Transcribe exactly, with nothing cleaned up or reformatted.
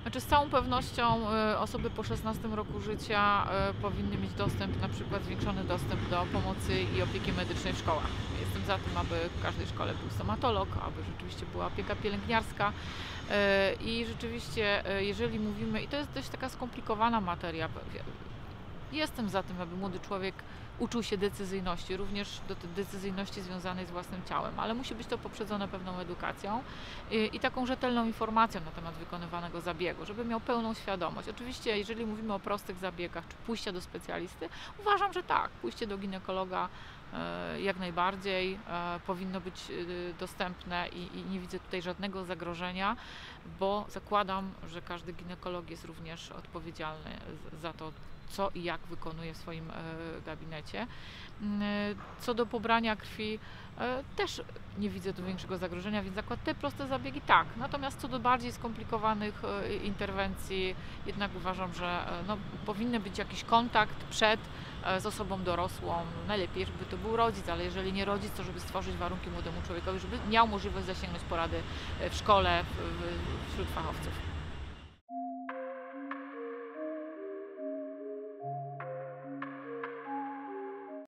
Znaczy, z całą pewnością y, osoby po szesnastym roku życia y, powinny mieć dostęp, na przykład zwiększony dostęp do pomocy i opieki medycznej w szkołach. Jestem za tym, aby w każdej szkole był stomatolog, aby rzeczywiście była opieka pielęgniarska y, i rzeczywiście, y, jeżeli mówimy, i to jest dość taka skomplikowana materia, jestem za tym, aby młody człowiek uczył się decyzyjności, również do tej decyzyjności związanej z własnym ciałem, ale musi być to poprzedzone pewną edukacją i, i taką rzetelną informacją na temat wykonywanego zabiegu, żeby miał pełną świadomość. Oczywiście, jeżeli mówimy o prostych zabiegach, czy pójście do specjalisty, uważam, że tak, pójście do ginekologa e, jak najbardziej e, powinno być e, dostępne i, i nie widzę tutaj żadnego zagrożenia, bo zakładam, że każdy ginekolog jest również odpowiedzialny za to, co i jak wykonuje w swoim e, gabinecie. E, co do pobrania krwi, e, też nie widzę tu większego zagrożenia, więc akurat te proste zabiegi tak. Natomiast co do bardziej skomplikowanych e, interwencji, jednak uważam, że e, no, powinien być jakiś kontakt przed e, z osobą dorosłą. Najlepiej, żeby to był rodzic, ale jeżeli nie rodzic, to żeby stworzyć warunki młodemu człowiekowi, żeby miał możliwość zasięgnąć porady w szkole, w, w, wśród fachowców.